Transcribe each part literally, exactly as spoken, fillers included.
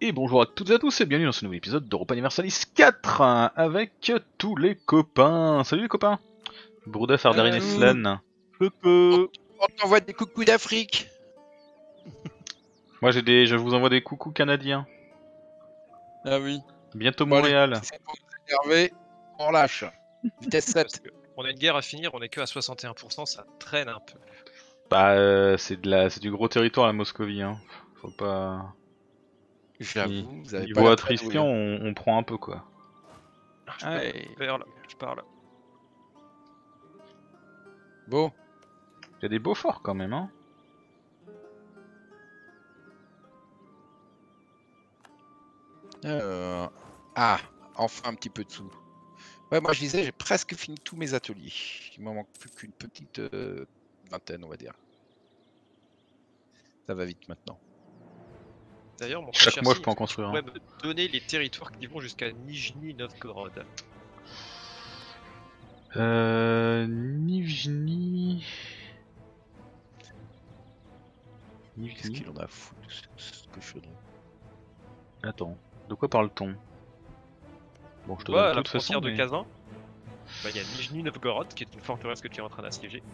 Et bonjour à toutes et à tous et bienvenue dans ce nouvel épisode d'Europa Universalis quatre hein, avec tous les copains. Salut les copains. Brouda, Fardarin et Salut. Slan. Coucou. On t'envoie des coucous d'Afrique. Moi j'ai des, je vous envoie des coucous canadiens. Ah oui. Bientôt Bon, allez, Montréal. si c'est pour nous énerver, on relâche. Vitesse Parce sept. que on a une guerre à finir, on est que à soixante et un pour cent, ça traîne un peu. Bah euh, c'est de la, c'est du gros territoire la Moscovie hein. Faut pas. J'avoue, vous avez Niveau pas la attrition, on, on prend un peu quoi. Je Ouais. parle, je parle. Bon, Il y a des beaux forts quand même hein. euh, ah, enfin un petit peu de sous. Ouais, moi je disais, j'ai presque fini tous mes ateliers. Il m'en manque plus qu'une petite euh, vingtaine, on va dire. Ça va vite maintenant. D'ailleurs, mon Chaque cher mois, je Sid, peux en tu construire un. pourrais me donner les territoires qui vont jusqu'à Nijni Novgorod. Euh... Nijni... Qu'est-ce Nijni... qu'il en a foutu de ce, ce cochonnerie. Attends, de quoi parle-t-on? Bon, je te Tu vois, donne à la tout de toute façon, frontière de mais... Kazan, bah, il y a Nijni Novgorod qui est une forteresse que tu es en train d'assiéger.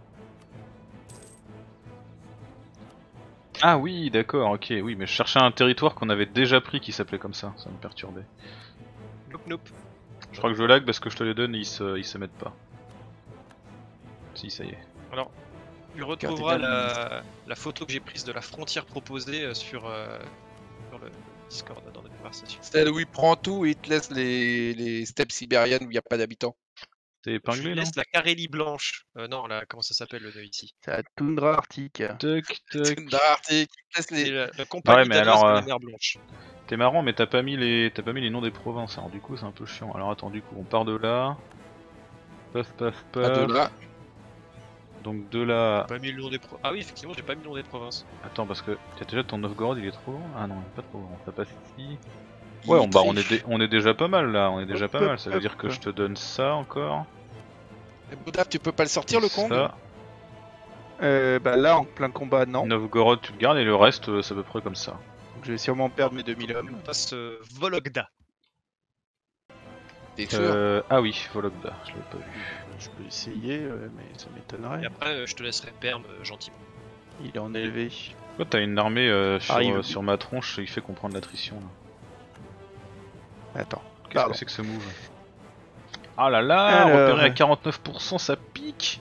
Ah oui, d'accord, ok, oui, mais je cherchais un territoire qu'on avait déjà pris qui s'appelait comme ça, ça me perturbait. Nope, nope. Je crois que je lag parce que je te les donne et ils se, ils se mettent pas. Si, ça y est. Alors, tu retrouveras la, la photo que j'ai prise de la frontière proposée euh, sur, euh, sur le Discord dans notre conversation. Celle où il prend tout et il te laisse les, les steppes sibériennes où il n'y a pas d'habitants. T'es Je épinglé, lui non? laisse la Carélie blanche. Euh, non, la, comment ça s'appelle le nœud ici? C'est la toundra arctique. Tuck, tuck. Tundra Arctique, il te laisse C'est les... la, la compagnie Ouais, mais danoise alors, de euh, la mer Blanche. T'es marrant, mais t'as pas mis les, t'as pas mis les noms des provinces. Alors du coup, c'est un peu chiant. Alors attends, du coup, on part de là. Paf, paf, à paf. de là. Donc de là. Pas mis le nom des pro... Ah oui, effectivement, j'ai pas mis le nom des provinces. Attends, parce que t'as déjà ton Novgorod, il est trop grand. Ah non, il est pas trop grand. Ça passe ici. Ouais, on, Il bah, on, est triche. dé- on est déjà pas mal là. On est déjà Hop, pas mal. hop, Ça veut hop. dire que je te donne ça encore. Et Boudaf, tu peux pas le sortir le Kong? Ça. Euh, bah là, en plein combat, non. Novgorod, tu le gardes et le reste, euh, c'est à peu près comme ça. Donc je vais sûrement perdre mes deux mille hommes. On passe euh, Vologda. T'es sûr? Euh, ah oui, Vologda, je l'avais pas vu. Je peux essayer, euh, mais ça m'étonnerait. Et après, euh, je te laisserai Perm euh, gentiment. Il est en élevé. Toi, t'as une armée euh, sur, Arrive. euh, sur ma tronche, il fait qu'on prend de l'attrition là. Attends. Qu'est-ce Pardon. que c'est que ce move? Ah là là, Alors. repéré à quarante-neuf pour cent, ça pique.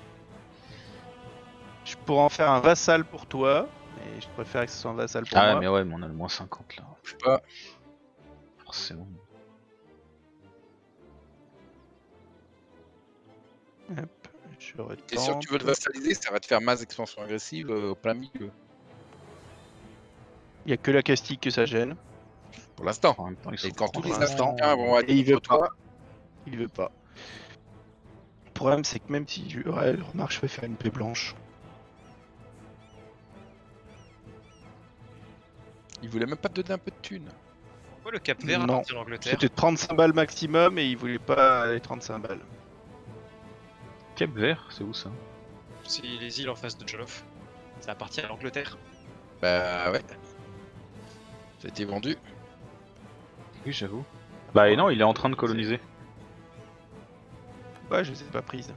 Je pourrais en faire un vassal pour toi, mais je préfère que ce soit un vassal pour Ah moi. mais ouais, mais on a le moins cinquante là, Je sais pas. forcément. Hop, je T'es sûr que tu veux le vassaliser? Ça va te faire masse expansion agressive euh, au plein milieu. Il y a que la castique que ça gêne. Pour l'instant. En même temps, ils sont Et quand tous les grands. Africains vont aller Et il veut contre toi, Il veut pas. Le problème, c'est que même si je... Ouais, remarque, je vais faire une paix blanche. il voulait même pas te donner un peu de thunes. Pourquoi le Cap Vert à Non. partir de l'Angleterre? C'était trente-cinq balles maximum et il voulait pas les trente-cinq balles. Cap Vert, c'est où ça? C'est les îles en face de Jolof. Ça appartient à l'Angleterre. Bah ouais. Ça a été vendu. Oui, j'avoue. Bah et non, il est en train de coloniser. Ouais, je les ai pas prises.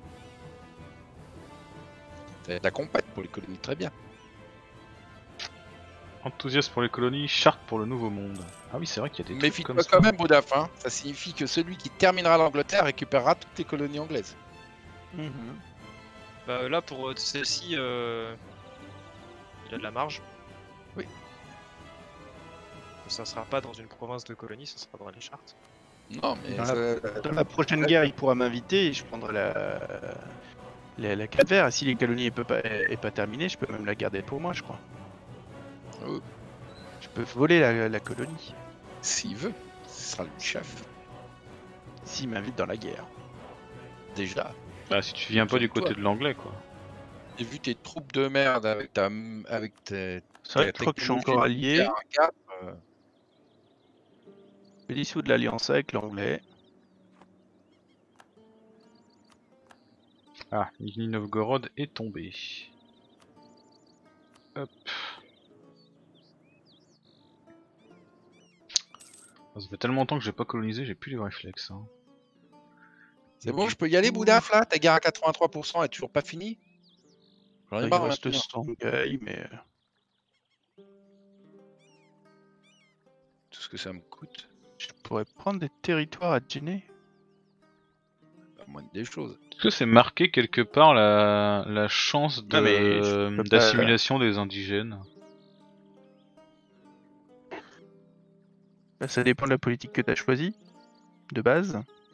T'as de la compagne pour les colonies, très bien. Enthousiaste pour les colonies, charte pour le nouveau monde. Ah oui, c'est vrai qu'il y a des trucs Méfie-toi comme ça. quand même, Boudaf, hein. Ça signifie que celui qui terminera l'Angleterre récupérera toutes les colonies anglaises. Mhm. Bah là, pour euh, celle-ci, euh... il a de la marge. Oui. Ça sera pas dans une province de colonie, ça sera dans les chartes. Non, mais Dans ça- la, dans la prochaine guerre, il pourra m'inviter et je prendrai la, la, la Cap Vert. Et si les colonies n'est pas, est pas terminée, je peux même la garder pour moi, je crois. Oh. Je peux voler la, la colonie s'il veut, ce sera le chef. s'il m'invite dans la guerre. Déjà. Bah si tu viens pas du côté de l'anglais quoi. J'ai vu tes troupes de merde avec ta avec tes. C'est vrai ta que je crois que je suis technologie encore de allié. guerre à quatre, euh, Je vais dissoudre l'alliance avec l'anglais. Ah, Nijni Novgorod est tombé. Hop. Ça fait tellement longtemps que j'ai pas colonisé, j'ai plus les réflexes. Hein. C'est bon, je peux y aller, Boudaf, là? Ta guerre à quatre-vingt-trois pour cent est toujours pas finie? J'en ai Il marre reste maintenant. Songhai, mais... Tout ce que ça me coûte, Je pourrais prendre des territoires à Djenné. pas moins des choses. Est-ce que c'est marqué quelque part la, la chance Non, mais je de peux pas- d'assimilation des indigènes? Bah, ça dépend de la politique que tu as choisie, de base.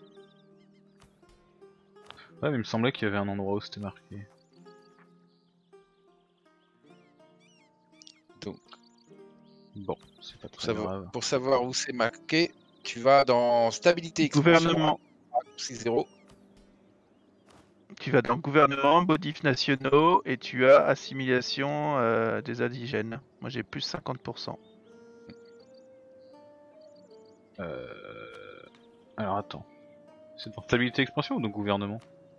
Ouais, mais il me semblait qu'il y avait un endroit où c'était marqué. Donc, Bon, c'est pas pour très savoir, grave. pour savoir où c'est marqué, tu vas dans Stabilité Expansion, Gouvernement. six zéro. Tu vas dans gouvernement, modifs nationaux, et tu as assimilation euh, des indigènes. Moi j'ai plus cinquante pour cent. Euh... Alors attends. C'est dans stabilité expansion ou dans gouvernement?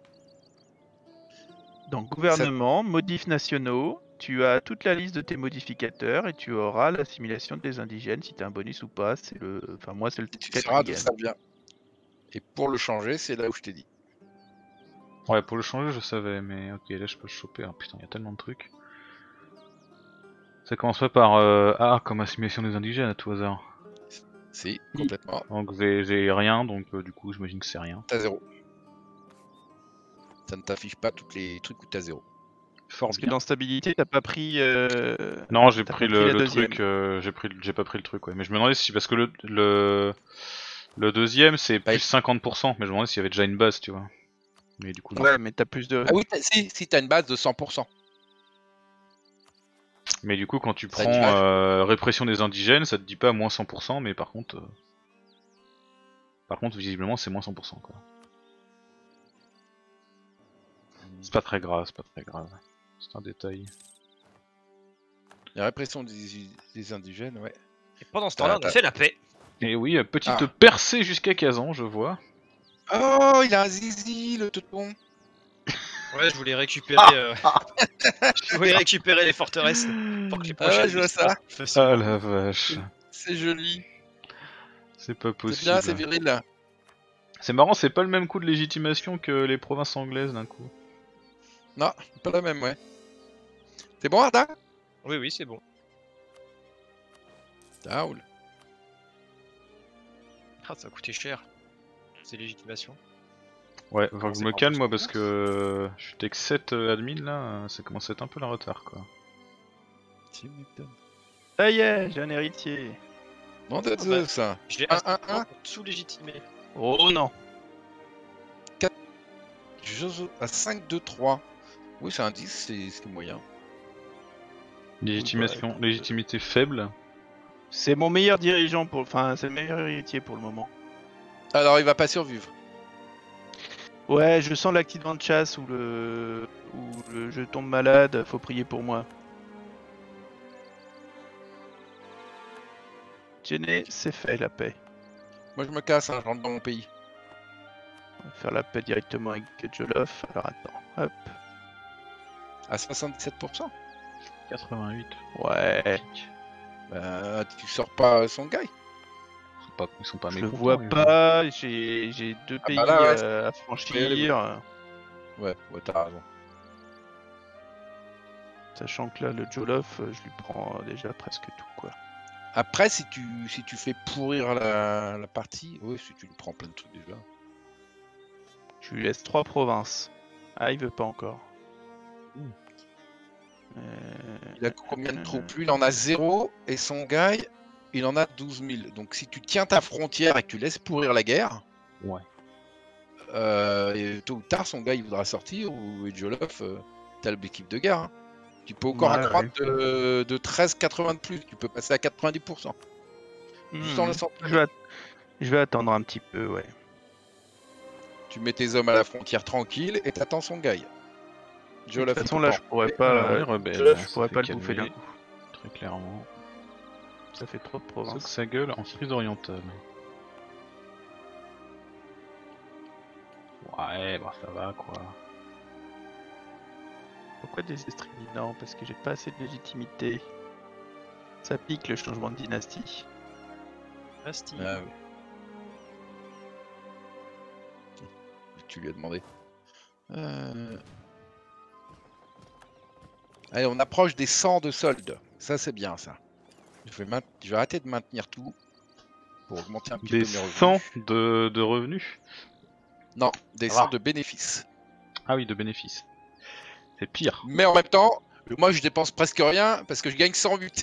Dans gouvernement, modifs nationaux, tu as toute la liste de tes modificateurs et tu auras l'assimilation des indigènes si tu as un bonus ou pas. C'est le, enfin moi c'est le Tu quatre sauras qui d'où gagne. ça vient. Et pour le changer, c'est là où je t'ai dit. Ouais, pour le changer, je savais, mais ok, là je peux le choper. Ah putain, il y a tellement de trucs. Ça commence pas par euh, A comme assimilation des indigènes à tout hasard. Si, complètement. Donc j'ai j'ai rien, donc euh, du coup j'imagine que c'est rien. T'as zéro. Ça ne t'affiche pas tous les trucs où t'as zéro. Fort Parce que bien. dans stabilité, t'as pas pris. Euh... Non, j'ai t'as pris pas le, la le deuxième. truc, euh, j'ai pris, le- j'ai pas pris le truc, ouais. Mais je me demandais si, parce que le le, le deuxième c'est Bah, plus cinquante pour cent, mais je me demandais s'il y avait déjà une base, tu vois. Mais du coup non. Ouais, mais t'as plus de. Ah oui, t'as- si, si t'as une base de cent pour cent. Mais du coup quand tu Ça prends change. euh, répression des indigènes, ça te dit pas moins cent pour cent, mais par contre, euh, par contre visiblement c'est moins cent pour cent quoi. C'est pas très grave, c'est pas très grave. C'est un détail. La répression des, des indigènes, ouais. Et pendant ce temps-là, on a fait la paix. Et oui, euh, petite Ah. percée jusqu'à Kazan, je vois. Oh, il a un zizi, le teuton. Ouais, je voulais récupérer. euh, je voulais récupérer les forteresses pour que les Ah ouais, prochaines. je vois ça. facilement. Ah la vache, C'est joli. c'est pas C'est bien, c'est possible. viril là. C'est marrant, c'est pas le même coup de légitimation que les provinces anglaises d'un coup. Non, pas la même, ouais. C'est bon, Arda? Oui, oui, c'est bon. Ça roule. Ah, ça a coûté cher. C'est légitimation. Ouais, faut que c'est je me pas calme moi possible. parce que je suis tech sept euh, admin là, euh, ça commence à être un peu la retard quoi. Tu m'étonnes. Ça y est, j'ai un héritier. Bon, de Ah bah. Zeus, ça. J'ai Un, assez un, de temps un. pour tout légitimer. Oh non. Joso à cinq, deux, trois. Oui, c'est un dix, c'est c'est moyen. Légitimation, légitimité faible. C'est mon meilleur dirigeant pour. Enfin, c'est le meilleur héritier pour le moment. Alors, il va pas survivre. Ouais, je sens l'accident de chasse ou le. ou le je tombe malade, faut prier pour moi. Jenny, c'est fait la paix. Moi, je me casse, hein, je rentre dans mon pays. On va faire la paix directement avec Jolof. Alors attends, hop. À soixante-dix-sept pour cent. quatre-vingt-huit. Ouais, Bah, tu sors pas son gars. Ils sont pas, ils sont pas je le mécontents, vois ils- pas, j'ai j'ai deux Ah pays bah là, ouais. euh, à franchir. Ouais, ouais, t'as raison. Sachant que là, le Jolof, euh, je lui prends euh, déjà presque tout quoi. Après, si tu, si tu fais pourrir la, la partie, oui, si tu lui prends plein de trucs déjà. Je lui laisse trois provinces. Ah, il veut pas encore. Ouh. Euh, Il a combien de troupes? Lui, il en a zéro et son gars, il en a douze mille. Donc, si tu tiens ta frontière et que tu laisses pourrir la guerre, Ouais. euh, et tôt ou tard, son gars, il voudra sortir ou et Jolof, euh, t'as l'équipe de guerre. Hein. Tu peux encore Ouais, accroître de, de treize virgule quatre-vingts de plus. Tu peux passer à quatre-vingt-dix pour cent. Juste en hmm, laissant je, vais at- je vais attendre un petit peu, ouais. Tu mets tes hommes à la frontière tranquille et t'attends son gars. De Jolof, toute il façon, peut là, pas. je pourrais Alors, pas. les euh, rebelles, Jolof, ça je pourrais fait pas le bouffer d'un calmer, coup. très clairement. Ça fait trop de Sauf que provinces. ça gueule en frise orientale. Ouais, bah ça va quoi. Pourquoi des estrignes? Non, parce que j'ai pas assez de légitimité. Ça pique le changement de dynastie. Asti. Ah oui. tu lui as demandé. Euh... Allez, on approche des cent de soldes. Ça, c'est bien, ça. Je vais, maint... je vais arrêter de maintenir tout pour augmenter un petit Des peu mes revenus. cent de, de revenus. Non, des Ça va. cent de bénéfices. Ah oui, de bénéfices. C'est pire. Mais en même temps, moi, je dépense presque rien parce que je gagne cent huit.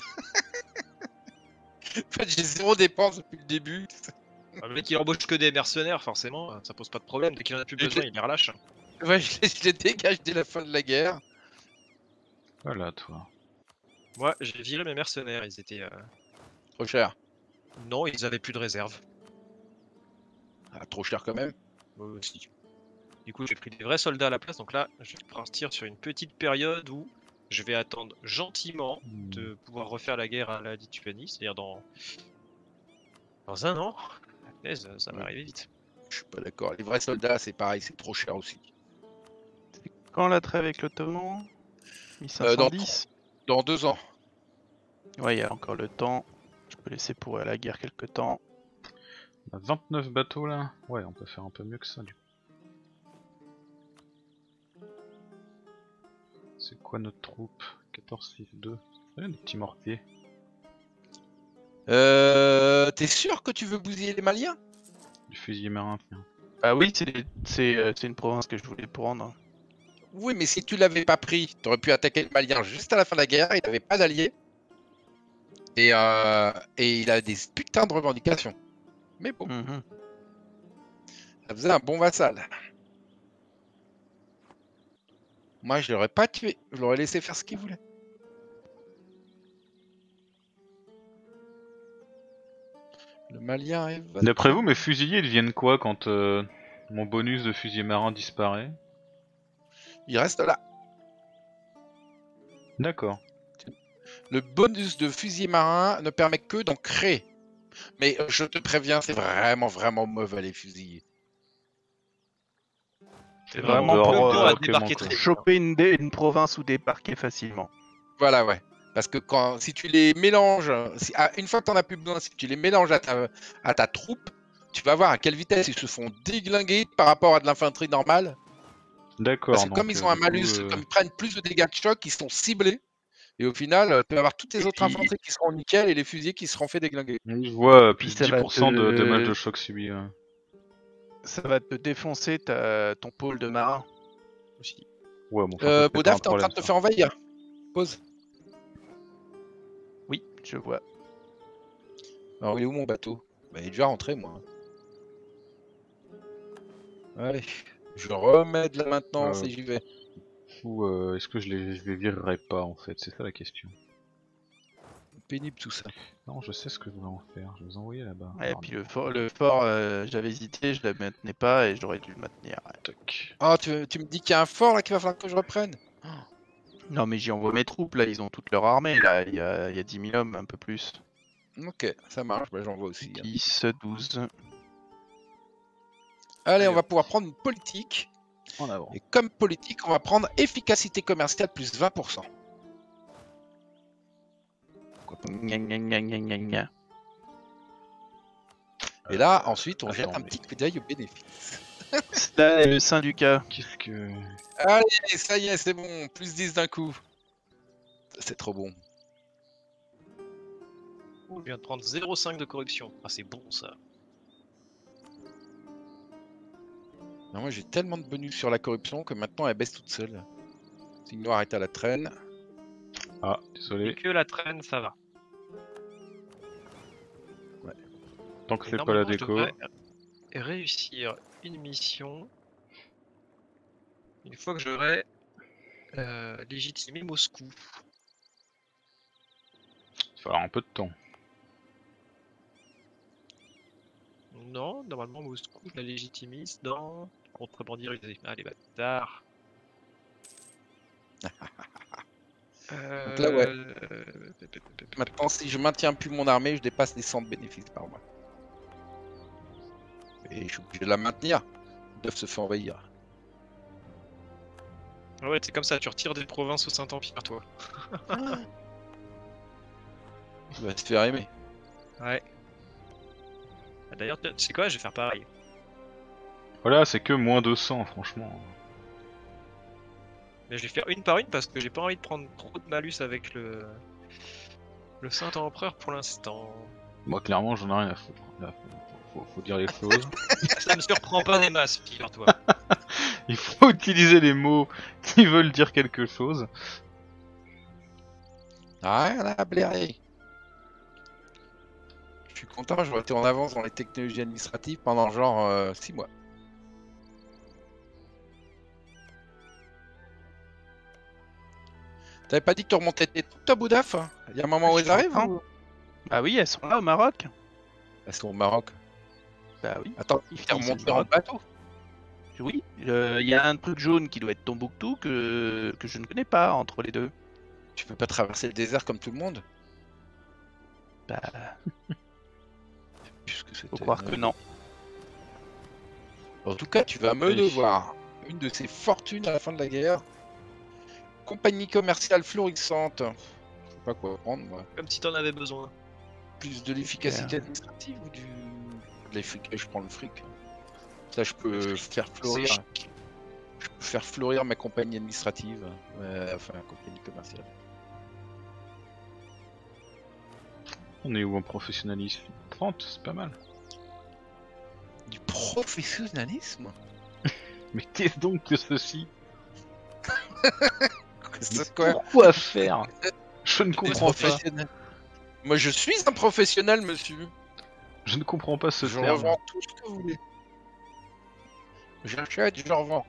En fait, j'ai zéro dépense depuis le début. Ah, le mec il embauche que des mercenaires, forcément, ça pose pas de problème. Dès qu'il en a plus Et besoin, je- il les relâche. Ouais, je les, je les dégage dès la fin de la guerre. Voilà, toi. Moi, j'ai viré mes mercenaires, ils étaient. Euh... Trop cher. Non, ils avaient plus de réserve. Ah, trop cher quand même. Moi aussi. Du coup, j'ai pris des vrais soldats à la place, donc là, je vais partir sur une petite période où je vais attendre gentiment de pouvoir refaire la guerre à la Lituanie, c'est-à-dire dans. Dans un an. La punaise, ça va Ouais. arriver vite. Je suis pas d'accord. Les vrais soldats, c'est pareil, c'est trop cher aussi. Quand la trêve avec l'Ottoman mille cinq Euh, cent dans, dix dans deux ans. Ouais, il y a encore le temps. Je peux laisser pour la guerre quelque temps. On a vingt-neuf bateaux là. Ouais, on peut faire un peu mieux que ça du coup. C'est quoi notre troupe? quatorze, six, deux. Ouais, des petits mortiers. Euh, T'es sûr que tu veux bousiller les Maliens? Du fusil marin, tiens. Ah oui, c'est c'est, euh, c'est une province que je voulais prendre. Oui, mais si tu l'avais pas pris, t'aurais pu attaquer le Malien juste à la fin de la guerre. Il n'avait pas d'alliés. Et, euh, et il a des putains de revendications. Mais bon, Mhm. ça faisait un bon vassal. Moi, je l'aurais pas tué. Je l'aurais laissé faire ce qu'il voulait. Le Malien est... D'après vous, mes fusiliers deviennent quoi quand euh, mon bonus de fusil marin disparaît? Il reste là. D'accord. Le bonus de fusil marin ne permet que d'en créer. Mais euh, je te préviens, c'est vraiment, vraiment mauvais les fusils. C'est vraiment Vraiment pour, pour euh, débarquer très vite. Choper une, dé- une province ou débarquer facilement. Voilà, ouais. Parce que quand, si tu les mélanges, si, ah, une fois que tu n'en as plus besoin, si tu les mélanges à ta, à ta troupe, tu vas voir à quelle vitesse ils se font déglinguer par rapport à de l'infanterie normale. D'accord. Parce que donc, comme ils euh, ont un du malus, coup, euh, comme ils prennent plus de dégâts de choc, ils sont ciblés. Et au final, euh, tu vas avoir toutes les Et autres puis- infanteries qui seront nickel et les fusiliers qui seront fait déglinguer. je vois euh, puis plus de ça va dix pour cent te- de dommages de choc subis. Ouais, Ça va te défoncer ta, ton pôle de marin aussi. ouais bon, enfin, Euh, ça, c'est pas Bodaf, un t'es en train problème, de te ça. faire envahir. Pause. Oui, je vois. Alors, il est où mon bateau? Bah, il est déjà rentré, moi. Allez, je remets de la maintenance Euh, et j'y vais. Ou euh, est-ce que je les, je les virerai pas en fait? C'est ça la question. Pénible tout ça. Non, je sais ce que je vais en faire. Je vais vous envoyer là-bas. Et Alors, puis le fort, le fort euh, j'avais hésité, je le maintenais pas et j'aurais dû le maintenir. toc. Oh, tu, tu me dis qu'il y a un fort là qu'il va falloir que je reprenne? Non mais j'y envoie mes troupes là, ils ont toute leur armée là, il y a, il y a dix mille hommes, un peu plus. Ok, ça marche, bah, j'en vois aussi. hein. dix, douze. Allez, on Allez, va pouvoir prendre une politique. En avant. Et comme politique, on va prendre efficacité commerciale plus vingt pour cent. Gna gna gna gna gna gna. Et là, ensuite, on jette un attendez. petit coup d'œil aux bénéfices. Là, le syndicat. Qu'est-ce que. Allez, ça y est, c'est bon, plus dix d'un coup. C'est trop bon. Je viens de prendre zéro virgule cinq de corruption. Ah, c'est bon ça. Non, moi, j'ai tellement de bonus sur la corruption que maintenant, elle baisse toute seule. Signe noir est à la traîne. Ah, Et désolé. que la traîne, ça va. Tant que Et c'est pas la normalement, je déco. devrais réussir une mission une fois que j'aurai euh, légitimé Moscou. Il va falloir un peu de temps. Non, normalement Moscou, je la légitimise dans contrebandier. Ah les bâtards. Donc là, ouais. Euh, Maintenant, si je maintiens plus mon armée, je dépasse les cent de bénéfices par mois. Et je suis obligé de la maintenir. Ils doivent se faire envahir. Ouais, c'est comme ça, tu retires des provinces au Saint-Empire, toi. Il va se faire aimer. Ouais. Ah, d'ailleurs, tu sais quoi, je vais faire pareil. Voilà, c'est que moins deux cents, franchement. Mais je vais faire une par une parce que j'ai pas envie de prendre trop de malus avec le. Le Saint-Empereur pour l'instant. Moi, clairement, j'en ai rien à foutre. Là, faut, faut, faut dire les choses. Ça me surprend pas des masses, figure-toi. Il faut utiliser les mots qui veulent dire quelque chose. Rien à blairer. Je suis content, j'aurais été en avance dans les technologies administratives pendant genre six mois. T'avais pas dit que tu remontais tes troupes, toi, Boudaf? Il y a un moment où elles arrivent, hein? Bah oui, elles sont là au Maroc. Elles sont au Maroc. Bah oui. Attends, Ils t'es finissent remonté le en Maroc. bateau? Oui, il y a un truc jaune qui doit être Tombouctou que, que je ne connais pas entre les deux. Tu peux pas traverser le désert comme tout le monde? Bah, Puisque faut c'était croire que non. En tout cas, tu vas me Oui. devoir une de ces fortunes à la fin de la guerre. Compagnie commerciale florissante. Je sais pas quoi prendre, moi. Comme si t'en avais besoin. Plus de l'efficacité administrative ou du... de l'efficacité, je prends le fric. Ça, je peux faire florir. C'est- Je peux faire fleurir ma compagnie administrative. Euh, enfin, compagnie commerciale. On est où en professionnalisme? trente, c'est pas mal. Du professionnalisme? Mais qu'est-ce donc que ceci? C'est quoi? Pourquoi faire? Je ne Des comprends pas. professionnels. Moi, je suis un professionnel, monsieur. Je ne comprends pas ce Je terme. revends tout ce que vous voulez. J'achète, je revends.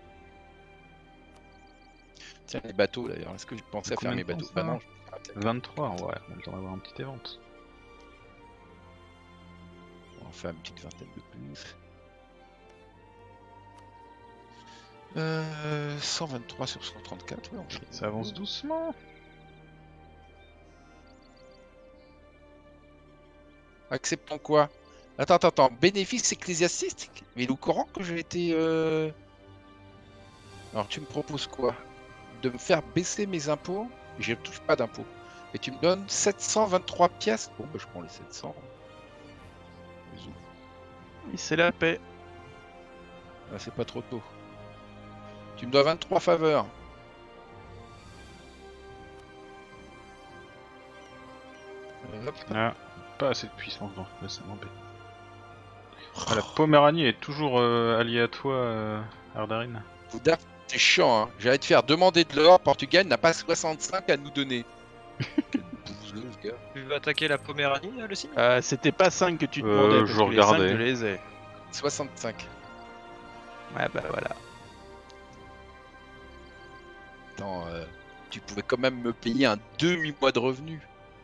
Tiens, les bateaux d'ailleurs. Est-ce que je pensais à faire Combien mes de temps, bateaux? ça Bah non. je peux pas, peut-être. vingt-trois, ouais, on a le temps d'avoir un petit event. On va faire une petite vingtaine de plus. Euh, cent vingt-trois sur cent trente-quatre, ouais, on fait- Ça avance doucement. Acceptons quoi? Attends, attends, attends. Bénéfice ecclésiastique? Mais il est au courant que j'ai été... Euh... Alors tu me proposes quoi? De me faire baisser mes impôts? Je ne touche pas d'impôts. Et tu me donnes sept cent vingt-trois pièces? Bon, bah je prends les sept cents. Bisous. Et c'est la paix. Ah, c'est pas trop tôt. Tu me dois vingt-trois faveurs. Hop. Ah, pas assez de puissance donc là, ça m'embête. Ah, la Poméranie est toujours euh, alliée à toi, euh, Ardarin. Bouddha, c'est chiant, hein. J'allais te faire demander de l'or. Portugal n'a pas soixante-cinq à nous donner. Quel bouseux, ce gars. Tu veux attaquer la Poméranie, euh, le signe Euh, C'était pas cinq que tu Euh, demandais, parce je que les cinq, regardais. je les ai. soixante-cinq. Ouais, bah voilà. Attends, euh, tu pouvais quand même me payer un demi-mois de revenus.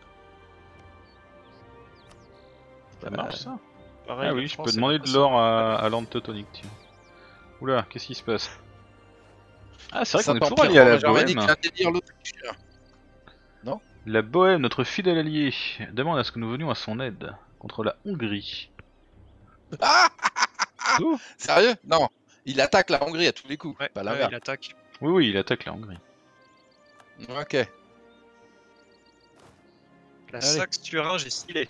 Ça marche ça? Pareil, Ah la oui, je France, peux c'est demander pas de ça. l'or à, à Lord Teutonic, tiens. Oula, qu'est-ce qui se passe? Ah, c'est vrai qu'on est toujours allié à la Bohème. Un délire l'Autriche. La Bohème, notre fidèle allié, demande à ce que nous venions à son aide contre la Hongrie. Ah, Oh. sérieux? Non. Il attaque la Hongrie à tous les coups. Ouais, pas ouais, l'inverse. il attaque. Oui, oui, il attaque la Hongrie. Ok. La Allez. Saxe-Thuringe est stylée.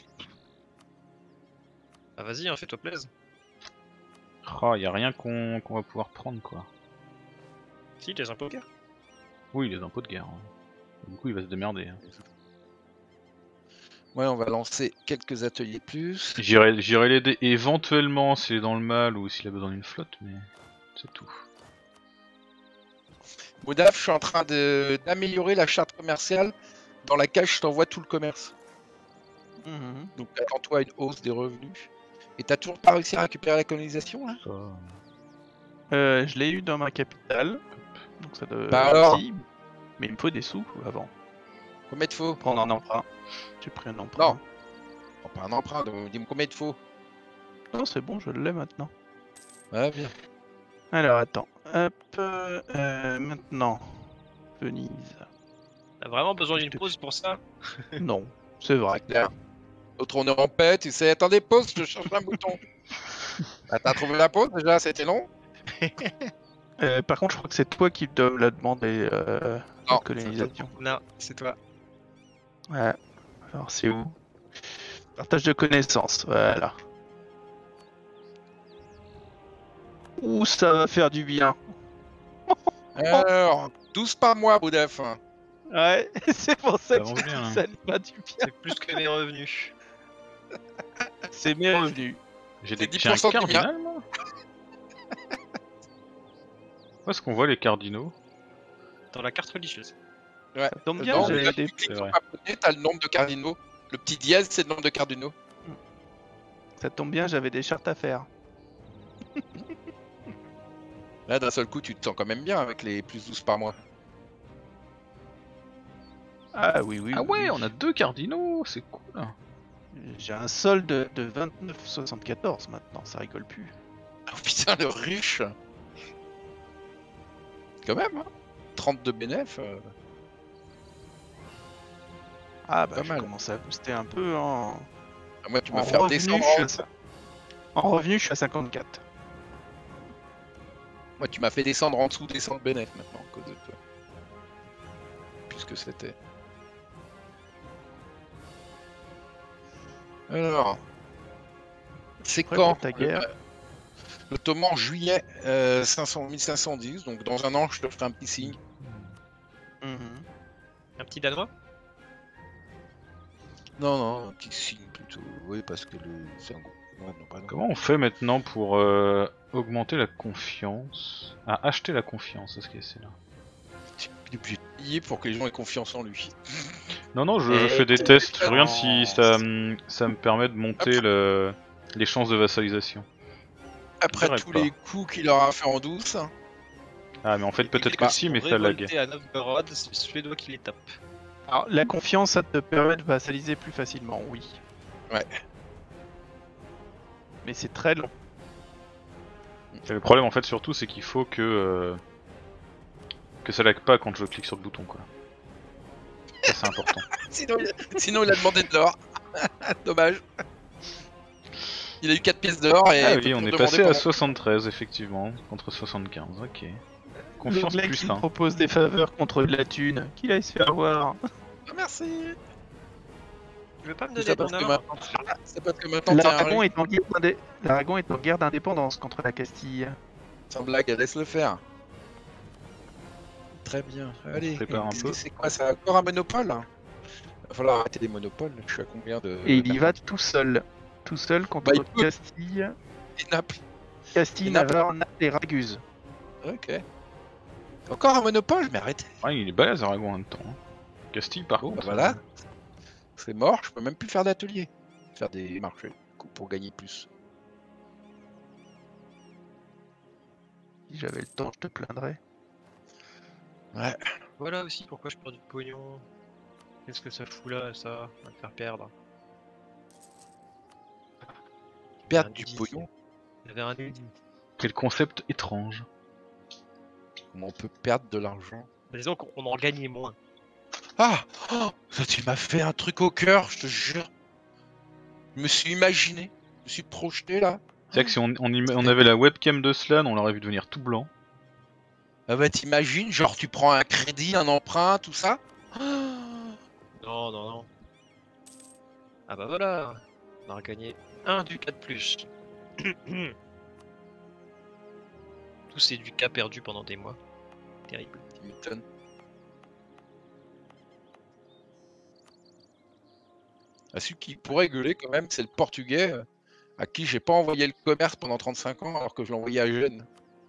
Ah vas-y, hein, fais-toi plaisir. Oh, y a rien qu'on qu'on va pouvoir prendre, quoi. Si, les impôts de guerre. Oui, les impôts de guerre. hein. Du coup, il va se démerder. hein. Ouais, on va lancer quelques ateliers plus. J'irai j'irai l'aider éventuellement s'il est dans le mal ou s'il a besoin d'une flotte, mais c'est tout. Moudaf, je suis en train de- d'améliorer la charte commerciale dans laquelle je t'envoie tout le commerce. Mhm. Donc attends-toi à une hausse des revenus. Et t'as toujours pas réussi à récupérer la colonisation là? Ça... Euh, je l'ai eu dans ma capitale. Donc ça doit... Bah alors si, mais il me faut des sous avant. Combien il te faut? Prendre un emprunt. J'ai pris un emprunt. Non. Oh, pas un emprunt, donc dis-moi combien il te faut? Non, c'est bon, je l'ai maintenant. Ouais, bien. Alors attends. Hop. euh, euh, maintenant. Venise. T'as vraiment besoin d'une pause pour ça? Non, c'est vrai. C'est clair. L'autre on est en paix, tu sais. Attendez, pause, je cherche un bouton. Ah, t'as trouvé la pause déjà? C'était long? Euh, par contre, je crois que c'est toi qui dois me la demander, euh, la Non, colonisation. Non, c'est toi. Ouais. Alors c'est où? Partage de connaissances, voilà. Ouh, ça va faire du bien. Alors, douze par mois, Boudef. Ouais, c'est pour ça Ça que avance je bien, dis hein. ça me va du bien. C'est plus que mes revenus. C'est mes revenus. J'ai C'est des... dix j'ai un pour cent du mien. cardinal, moi. Où est-ce qu'on voit les cardinaux? Dans la carte religieuse. Ouais. Ça tombe bien, Non, j'avais là, des- tu cliques c'est sur vrai. abonner, t'as le nombre de cardinaux. Le petit dièse, c'est le nombre de cardinaux. Ça tombe bien, j'avais des chartes à faire. Là, d'un seul coup, tu te sens quand même bien avec les plus douze par mois. Ah oui, oui. Ah oui, ouais, oui. on a deux cardinaux, c'est cool. J'ai un solde de vingt-neuf virgule soixante-quatorze maintenant, ça rigole plus. Oh putain, le riche. Quand même, hein. trente-deux bénéf. euh, Ah bah Pas je mal. commence à booster un peu en, Ah, moi, tu en m'as fait revenu. descendre. Je suis à... En revenu, je suis à cinquante-quatre. Moi, tu m'as fait descendre en dessous des cent bénéf maintenant, à cause de toi. Puisque c'était. Alors. C'est Prêt quand pour ta guerre? le- L'ottoman en juillet euh, cinq cents mille cinq cent dix, donc dans un an, je te ferai un petit signe. Mhm. Un petit danois? Non, non, un petit signe plutôt. Oui, parce que le. C'est un gros. Ouais, non, pas non. Comment on fait maintenant pour euh, augmenter la confiance? Ah, acheter la confiance, c'est ce qu'il y a, c'est là. Il est obligé de payer pour que les gens aient confiance en lui. Non, non, je, je Eh, fais des c'est tests, je différent. regarde si ça, hum, ça me permet de monter le, les chances de vassalisation. Après dirais tous pas. les coups qu'il aura fait en douce. Ah, mais en fait, peut-être que Bah, si, mais pour ça lag. révolter à Novgorod, c'est les Suédois qui les tapent. Alors la confiance, ça te permet de vassaliser plus facilement, oui. Ouais. Mais c'est très long. Et le problème, en fait, surtout, c'est qu'il faut que euh, que ça lag pas quand je clique sur le bouton, quoi. Ça, c'est important. Sinon, il a... Sinon, il a demandé de l'or. Dommage. Il a eu quatre pièces d'or et. Ah il peut oui, on plus est demander passé à pendant- soixante-treize, effectivement, contre soixante-quinze, ok. Confiance Le mec plus qui me un. propose des faveurs contre de la thune, qu'il aille se faire voir. Ah, merci. Tu veux pas me C'est donner ça parce ton que or? C'est parce que maintenant, t'es un L'Aragon riche. est, en guerre d'indé- l'Aragon est en guerre d'indépendance contre la Castille. Sans blague, laisse le faire. Très bien. Allez, prépare un qu'est-ce peu. que c'est quoi ça? Encore un monopole? Il va falloir arrêter les monopoles. Je suis à combien de. Et il y va tout seul. Tout seul contre Bah, il peut. Castille. Et Naples. Castille, Et Naples. Navarre, Naples et Raguse. Ok. Encore un monopole? Mais arrêtez. Ouais, il est balèze Aragon en même temps. hein. Castille, par Bon, contre. bah voilà. euh, C'est mort, je peux même plus faire d'atelier. Faire des marchés pour gagner plus. Si j'avais le temps, je te plaindrais. Ouais. Voilà aussi pourquoi je perds du pognon. Qu'est-ce que ça fout là, ça? Va me faire perdre. Perdre Un du dix. pognon. Il y avait un dix. Quel concept étrange. Comment on peut perdre de l'argent? Disons qu'on en gagnait moins. Ah oh, ça, tu m'as fait un truc au cœur, je te jure. Je me suis imaginé. Je me suis projeté là. C'est vrai que si on, on, ima- on avait la webcam de Slan, on l'aurait vu devenir tout blanc. Ah bah t'imagines, genre tu prends un crédit, un emprunt, tout ça. Non, non, non. Ah bah voilà. On a gagné un ducat de plus. Tous ces ducats perdus pendant des mois. Terrible. Tu m'étonnes. Ah, celui qui pourrait gueuler quand même, c'est le portugais euh, à qui j'ai pas envoyé le commerce pendant trente-cinq ans alors que je l'ai envoyé à Gênes.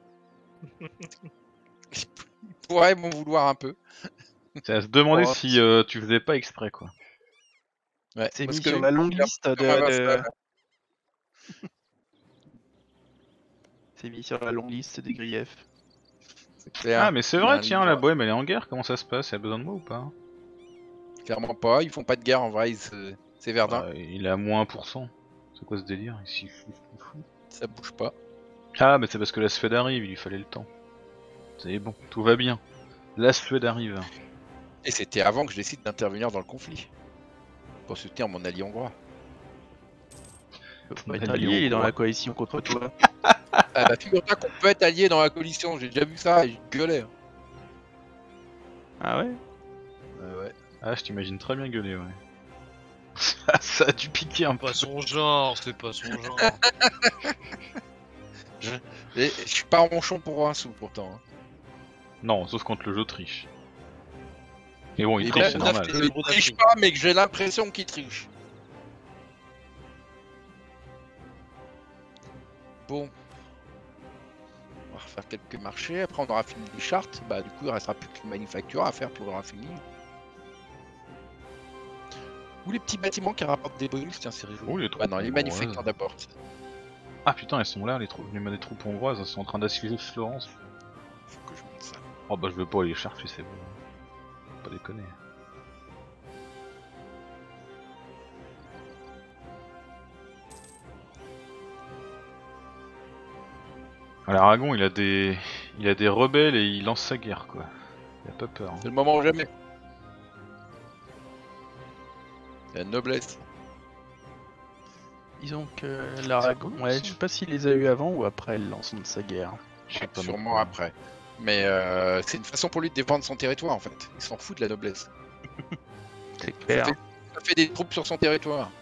Il pourrait m'en vouloir un peu. C'est à se demander Oh, si euh, tu faisais pas exprès, quoi. Ouais, C'est parce mis que sur lui, la longue il a- liste de. comme un de- vassal. C'est mis sur la longue liste des griefs. C'est clair. Ah, mais c'est Il y a vrai, un tiens, livre. la Bohème, elle est en guerre, comment ça se passe? Elle a besoin de moi ou pas? Clairement pas, ils font pas de guerre en vrai, ils se- c'est Verdun, Euh, Il est à moins un pour cent. C'est quoi ce délire ici? ça bouge pas. Ah, mais c'est parce que la Suède arrive, il lui fallait le temps. C'est bon, tout va bien. La Suède arrive. Et c'était avant que je décide d'intervenir dans le conflit. Pour soutenir mon allié hongrois. Il peut On pas être a allié, dit il est dans hongrois. la coalition contre toi. Ah bah figure-toi qu'on peut être allié dans la coalition, j'ai déjà vu ça et je gueulais. Ah ouais? Euh, ouais. Ah, je t'imagine très bien gueuler, ouais. ça, ça a dû piquer un peu. Pas son genre, c'est pas son genre. Et je suis pas ronchon pour un sou pourtant. hein. Non, sauf quand le jeu triche. Mais bon, il Et triche, là, c'est là, normal. je ne triche pas, mais que j'ai l'impression qu'il triche. Bon. On va refaire quelques marchés, après on aura fini les chartes. Bah du coup il restera plus que le manufacture à faire, puis on aura fini. Ou les petits bâtiments qui rapportent des bonus, tiens c'est rigolo. Oh, les troupes Bah non, les hongroises. manufactures d'abord. Ah putain, elles sont là, les, trou... les des troupes hongroises, elles sont en train d'assiéger Florence. Faut que je monte ça. Oh bah je veux pas aller chercher, c'est bon. Faut pas déconner. Alors Aragon, il a des, il a des rebelles et il lance sa guerre quoi. Il a pas peur. hein. C'est le moment ou jamais. La noblesse. Disons que l'Aragon, ouais, je sais pas s'il les a eu avant ou après le lancement de sa guerre. Je sais pas. non Sûrement plus. après. Mais euh, c'est une façon pour lui de défendre son territoire en fait. Il s'en fout de la noblesse. C'est clair. Ça fait, ça fait des troupes sur son territoire.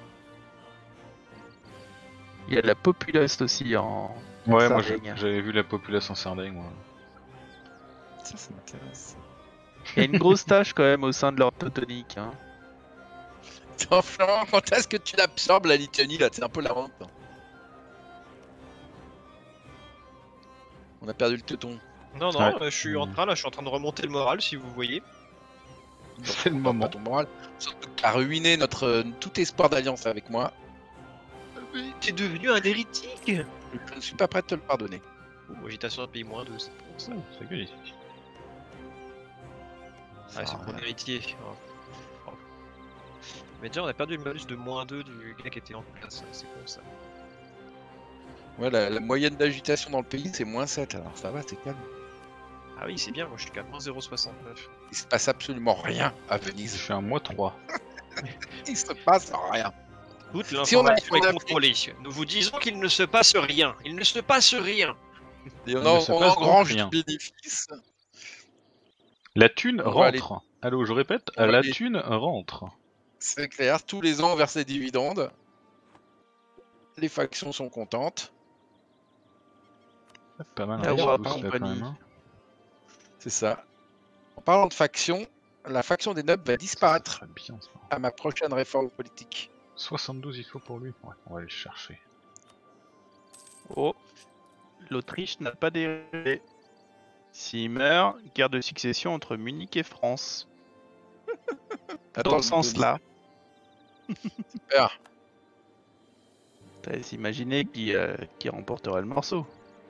Il y a de la populace aussi en. Ouais, moi Sardaigne. je- j'avais vu la population en Sardaigne moi. Ça, ça m'intéresse. Il y a une grosse tâche quand même au sein de l'ordre teutonique. Hein. Franchement, quand est-ce que tu l'absorbes la Lituanie là? C'est un peu la honte. hein. On a perdu le teuton. Non, non, Ouais. euh, je suis en train là, je suis en train de remonter le moral si vous voyez. C'est le Pas moment. ton moral. Surtout que t'as ruiné notre, euh, tout espoir d'alliance avec moi. T'es devenu un hérétique. Je ne suis pas prêt de te le pardonner. Oh, agitation de pays moins deux, c'est pour ça. Oh, c'est gueule ici. Ouais, c'est pour l'héritier. Oh. Oh. Mais déjà, on a perdu le malus de moins deux du gars qui était en place, c'est con ça. Ouais, la, la moyenne d'agitation dans le pays c'est moins sept, alors ça va, c'est calme. Ah oui, c'est bien, moi je suis qu'à moins zéro virgule soixante-neuf. Il se passe absolument rien à Je Venise. suis à moins trois. Il se passe rien. Toute Si on a- l'information on a est pris- contrôlée. Nous vous disons qu'il ne se passe rien. Il ne se passe rien. Et on, Il en- ne se on passe donc engrange rien. du bénéfice. La thune On va aller- rentre. Allô, je répète, On va la aller- thune rentre. C'est clair, tous les ans on verse des dividendes. Les factions sont contentes. Pas mal. La hein, War tous, là, quand Company. même, hein. C'est ça. En parlant de factions, la faction des nobles va disparaître Très bien ça. à ma prochaine réforme politique. soixante-douze il faut pour lui. Ouais, on va aller le chercher. Oh, l'Autriche n'a pas dérivé. S'il meurt, guerre de succession entre Munich et France. Dans ce sens-là. Super. T'as imaginé qui, euh, qui remporterait le morceau.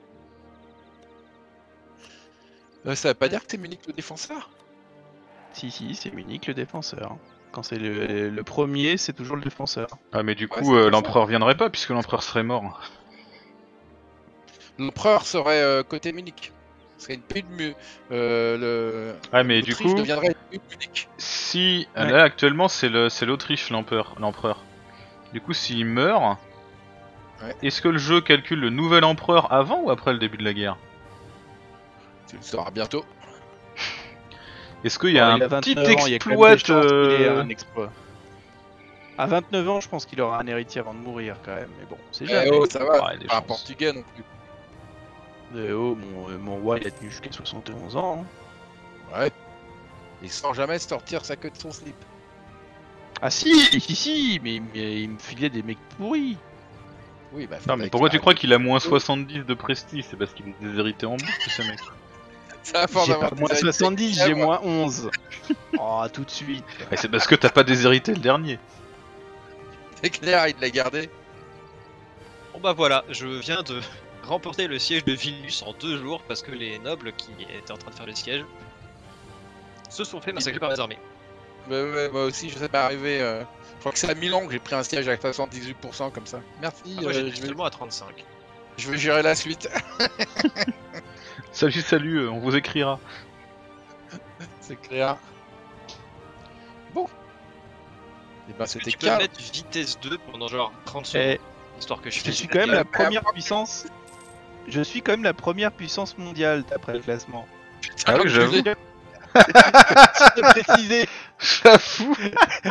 Euh, ça veut pas dire que t'es Munich le défenseur? Si, si, c'est Munich le défenseur. Quand c'est le, le premier, c'est toujours le défenseur. Ah mais du Ouais, coup c'est euh, pour ça. l'empereur viendrait pas puisque l'empereur serait mort. L'empereur serait euh, côté Munich. Ce serait une pays de mieux. Euh, le... Ah mais du l'Autriche coup, deviendrait une pays de Munich. si Ouais. là actuellement c'est le c'est l'Autriche l'empereur l'empereur. Du coup s'il meurt, Ouais. est-ce que le jeu calcule le nouvel empereur avant ou après le début de la guerre? Tu le sauras bientôt. Est-ce qu'il y a Bon, un il a petit vingt-neuf ans, il y a quand même exploit des chances qu'il ait euh, un exploit. À vingt-neuf ans, je pense qu'il aura un héritier avant de mourir quand même. Mais bon, c'est Eh jamais. oh, ça va. Ouais, des Pas un chances. portugais non plus. Eh oh, mon, euh, mon roi, il a tenu jusqu'à soixante et onze ans. hein. Ouais. Et sans jamais sortir sa queue de son slip. Ah si, si, si, mais, mais il me filait des mecs pourris. Oui, bah. Non mais pourquoi tu crois qu'il a moins soixante-dix de prestige? C'est parce qu'il est déshérité en boucle ce mec. Ça va fort J'ai d'avoir pas des moins héritiers soixante-dix, qui j'ai aiment. moins onze. Oh, tout de suite. Et c'est parce que t'as pas déshérité le dernier. C'est clair, il l'a gardé. Bon bah voilà, je viens de remporter le siège de Vilnius en deux jours parce que les nobles qui étaient en train de faire le siège se sont fait massacrer par les armées. Bah ouais, moi aussi, je sais pas arriver. euh, Je crois que c'est à Milan que j'ai pris un siège à soixante-dix-huit pour cent comme ça. Merci. Ah, moi euh, j'étais je, vais... seulement à trente-cinq. je vais gérer la suite. Salut salut, euh, on vous écrira. C'est clair. Bon. Et bah Est-ce que c'était tu peux calme. mettre vitesse deux pendant genre trente secondes, Eh, histoire que je je fasse suis une quand même la dialogue. première puissance. Je suis quand même la première puissance mondiale d'après le classement. Ah oui, j'avoue. Je tiens à préciser. J'avoue.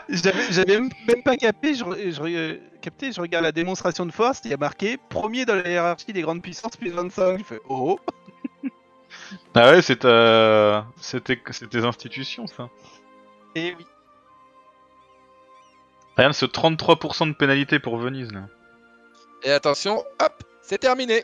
J'avais j'avais même même pas capté, je, re- je, re- euh, capté, je regarde la démonstration de force, il y a marqué premier dans la hiérarchie des grandes puissances plus vingt-cinq. Je fais oh. Ah ouais, c'est ta... c'était c'est tes institutions, ça. Et oui. Regarde ce trente-trois pour cent de pénalité pour Venise, là. Et attention, hop, c'est terminé.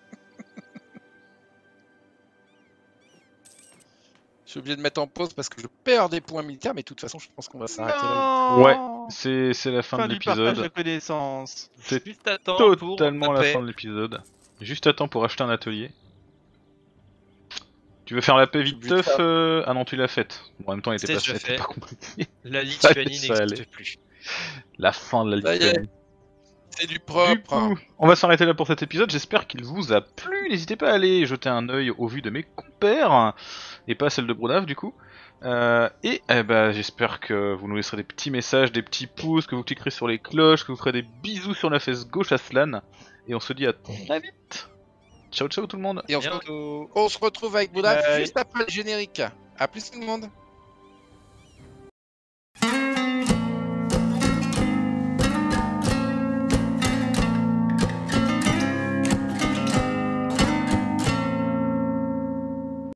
Je suis obligé de mettre en pause parce que je perds des points militaires, mais de toute façon, je pense qu'on va s'arrêter là. Non. Ouais, c'est c'est la fin, Fin de du partage de l'épisode. connaissances. C'est Juste à temps pour totalement la taper. fin de l'épisode. Juste à temps pour acheter un atelier. Tu veux faire la paix vite J'ai oublié de teuf faire- euh... Ah non, tu l'as faite. Bon, en même temps, il était C'est pas, déjà c'était fait. pas compliqué. La Ça Lituanie allait, ça n'existe plus. La fin de la Ça y est, Lituanie. c'est du Du propre. coup, on va s'arrêter là pour cet épisode. J'espère qu'il vous a plu. N'hésitez pas à aller jeter un œil aux vues de mes compères et pas celle de Brodave du coup. Euh, et eh ben, j'espère que vous nous laisserez des petits messages, des petits pouces, que vous cliquerez sur les cloches, que vous ferez des bisous sur la fesse gauche à Slan. Et on se dit à très vite. Ciao ciao tout le monde. Et on se, Bientôt. on se retrouve avec Bouddha Bye. juste après le générique. A plus tout le monde.